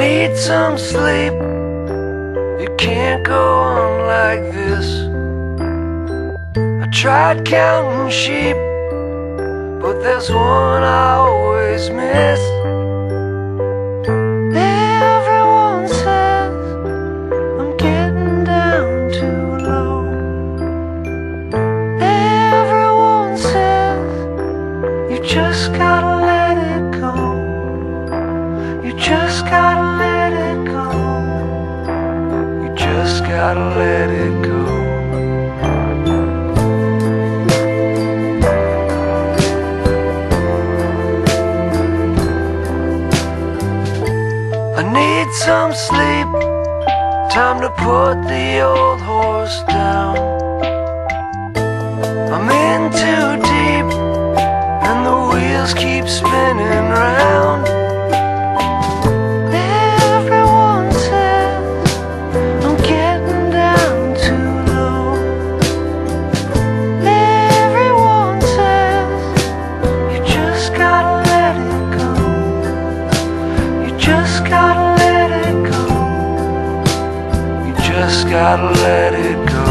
need some sleep. You can't go on like this. I tried counting sheep, but there's one I always miss. Everyone says I'm getting down too low. Everyone says you just gotta let it go. You just gotta let it go. You just gotta let it go. I need some sleep, time to put the old horse down. I'm in too deep, and the wheels keep spinning round. Everyone says I'm getting down too low. Everyone says you just gotta let it go. You just gotta let it go. You just gotta let it go.